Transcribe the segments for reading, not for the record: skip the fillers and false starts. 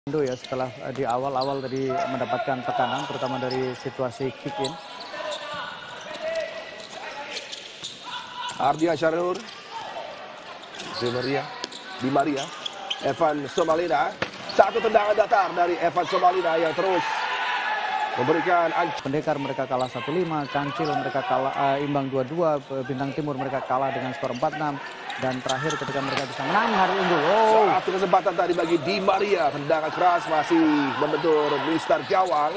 Ya setelah di awal-awal tadi mendapatkan tekanan terutama dari situasi kick in. Ardia Syarur, Di Maria, Evan Somalina, satu tendangan datar dari Evan Somalina yang terus memberikan Pendekar mereka kalah 1-5, Kancil mereka kalah imbang 2-2, Bintang Timur mereka kalah dengan skor 4-6. Dan terakhir ketika mereka bisa menang hari unggul. Satu kesempatan tadi bagi Di Maria, tendangan keras masih membentur Mister Gawang.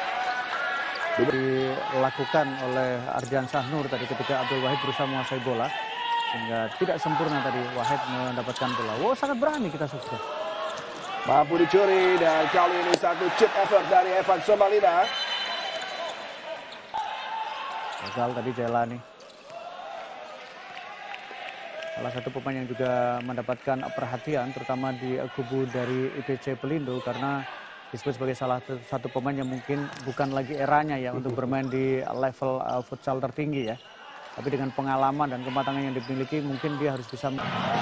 Dilakukan oleh Ardian Sahnur tadi ketika Abdul Wahid berusaha menguasai bola. Sehingga tidak sempurna tadi Wahid mendapatkan bola. Wow, sangat berani kita saksikan. Mampu dicuri dan kali ini satu chip effort dari Evan Somalina. Gagal tadi Jelani. Salah satu pemain yang juga mendapatkan perhatian terutama di kubu dari ITC Pelindo karena disebut sebagai salah satu pemain yang mungkin bukan lagi eranya ya untuk bermain di level futsal tertinggi ya. Tapi dengan pengalaman dan kematangan yang dimiliki mungkin dia harus bisa.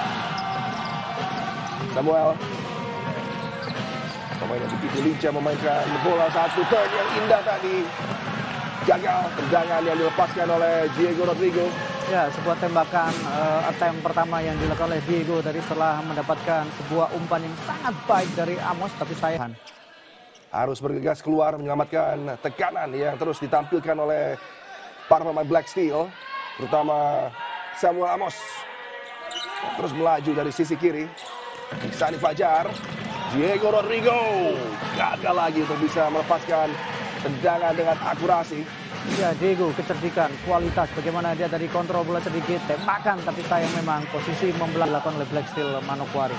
Samuel, pemain yang begitu lincah memainkan bola, satu turn yang indah tadi. Gagal tendangan yang dilepaskan oleh Diego Rodrigo. Ya, sebuah tembakan attempt pertama yang dilakukan oleh Diego tadi setelah mendapatkan sebuah umpan yang sangat baik dari Amos, tapi sayang. Harus bergegas keluar menyelamatkan tekanan yang terus ditampilkan oleh para pemain Black Steel, terutama Samuel Amos. Terus melaju dari sisi kiri, Sani Fajar, Diego Rodrigo gagal lagi untuk bisa melepaskan tendangan dengan akurasi. Ya, Diego kecerdikan, kualitas, bagaimana dia tadi kontrol bola sedikit, tembakan, tapi sayang memang posisi membelah dilakukan oleh Black Steel Manokwari.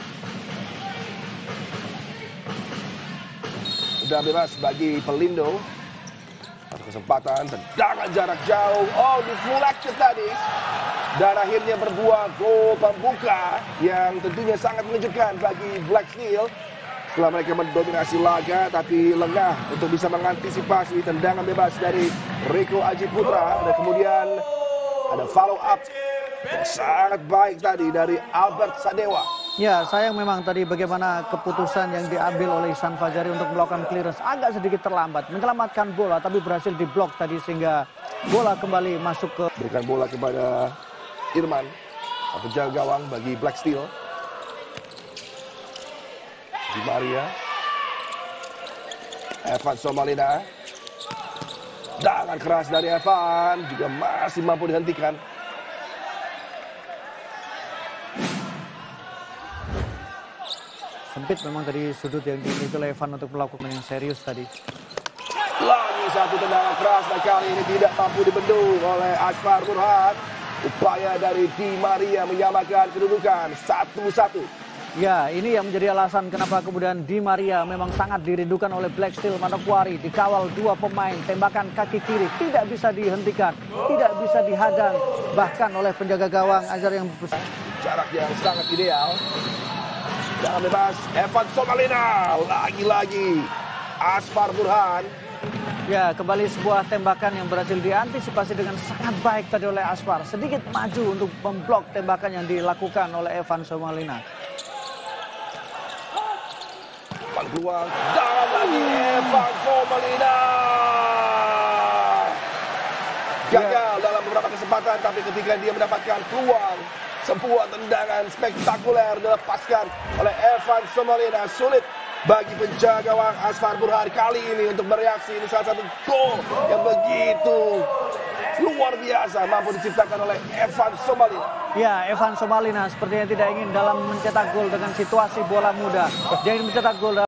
Udah bebas bagi Pelindo. Satu kesempatan, tendangan jarak jauh, deflected tadi. Dan akhirnya berbuah gol pembuka yang tentunya sangat mengejutkan bagi Black Steel. Setelah mereka mendominasi laga tapi lengah untuk bisa mengantisipasi tendangan bebas dari Rico Aji Putra. Dan kemudian ada follow up yang sangat baik tadi dari Albert Sadewa. Ya, sayang memang tadi bagaimana keputusan yang diambil oleh Ihsan Fajari untuk melakukan clearance agak sedikit terlambat. Menyelamatkan bola tapi berhasil diblok tadi sehingga bola kembali masuk ke. Berikan bola kepada Irman, penjaga gawang bagi Black Steel. Di Maria, Evan Somalina, tendangan keras dari Evan juga masih mampu dihentikan. Sempit memang tadi sudut yang dimiliki oleh Evan untuk melakukan yang serius tadi. Lagi satu tendangan keras dan kali ini tidak mampu dibendung oleh Asfar Burhan. Upaya dari Di Maria menyamakan kedudukan 1-1. Ya, ini yang menjadi alasan kenapa kemudian Di Maria memang sangat dirindukan oleh Black Steel Manokwari. Dikawal dua pemain, tembakan kaki kiri tidak bisa dihentikan, tidak bisa dihadang. Bahkan oleh penjaga gawang Azhar yang besar. Jarak yang sangat ideal. Jangan bebas, Evan Somalina. Lagi-lagi Asfar Burhan. Ya, kembali sebuah tembakan yang berhasil diantisipasi dengan sangat baik tadi oleh Asfar. Sedikit maju untuk memblok tembakan yang dilakukan oleh Evan Somalina. Peluang, dan lagi Evan Somalina. Gagal dalam beberapa kesempatan, tapi ketika dia mendapatkan peluang, sebuah tendangan spektakuler dilepaskan oleh Evan Somalina. Sulit bagi penjaga gawang Asfar Burhan kali ini untuk bereaksi. Ini salah satu gol yang begitu luar biasa mampu diciptakan oleh Evan Somalina. Ya, Evan Somalina sepertinya tidak ingin dalam mencetak gol dengan situasi bola muda. Dia ingin mencetak gol